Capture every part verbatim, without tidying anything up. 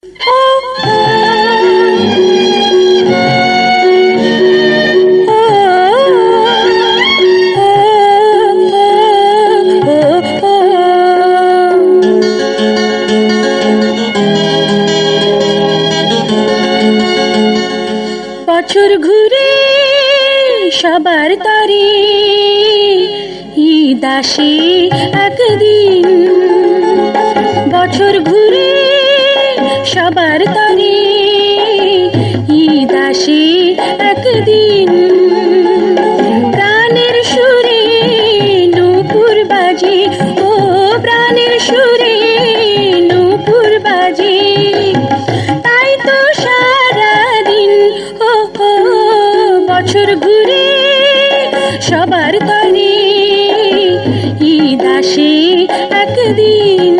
বছর ঘুরে সবার তরে ঈদ আসে একদিন, বছর ঘুরে সবার তরে ঈদ আসে একদিন। প্রাণের সুরে নূপুর বাজে, ও প্রাণের সুরে নূপুর বাজে, তাই তো সারাদিন ও বছর ঘুরে সবার তরে ঈদ আসে একদিন।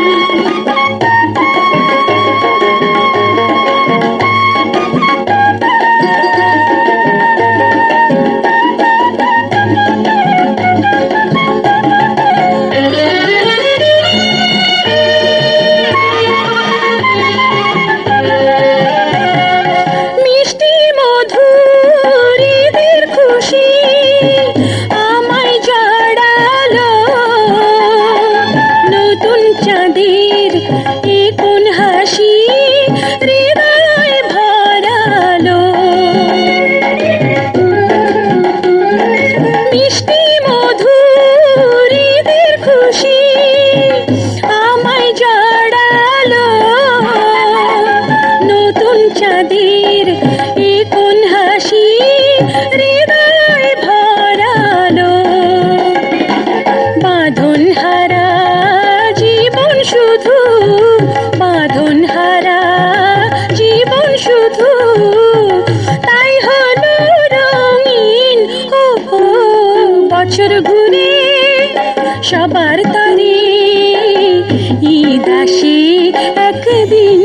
বছর ঘুরে সবার তরে ঈদ আসে একদিন।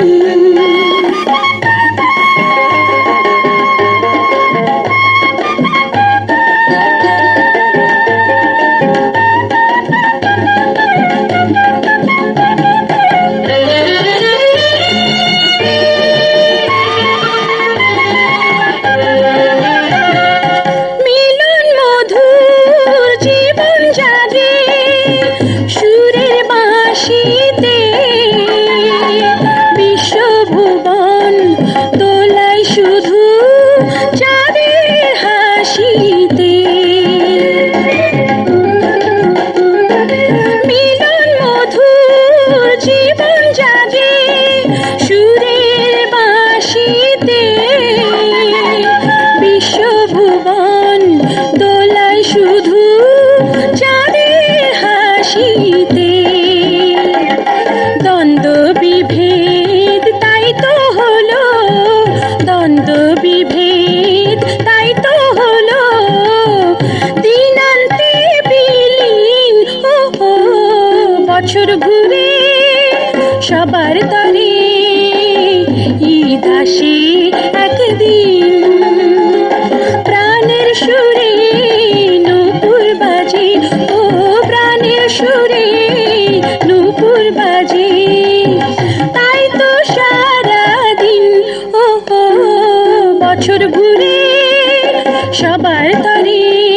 বছর ঘুরে সবার তরে ঈদ আসে একদিন। প্রাণের সুরে নূপুর বাজে, ও প্রাণের সুরে নূপুর বাজে, তাই তো সারাদিন ও বছর ঘুরে সবার তরে